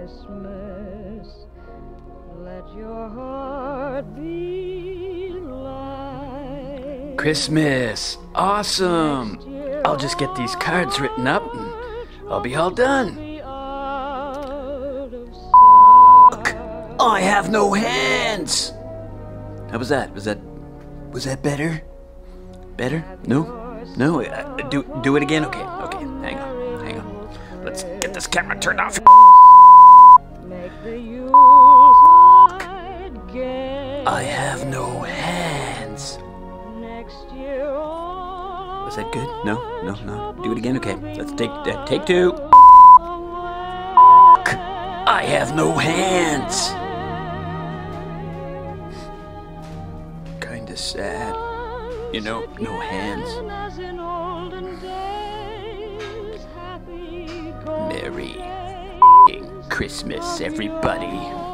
Christmas, let your heart be light. Christmas! Awesome! I'll just get these cards written up and I'll be all done. I have no hands! How was that? Was that better? Better? No? No? Do it again? Okay, hang on. Let's get this camera turned off. I have no hands. Was that good? No. Do it again? Okay, let's take two. I have no hands. Kinda sad. You know, no hands. Merry Christmas, everybody.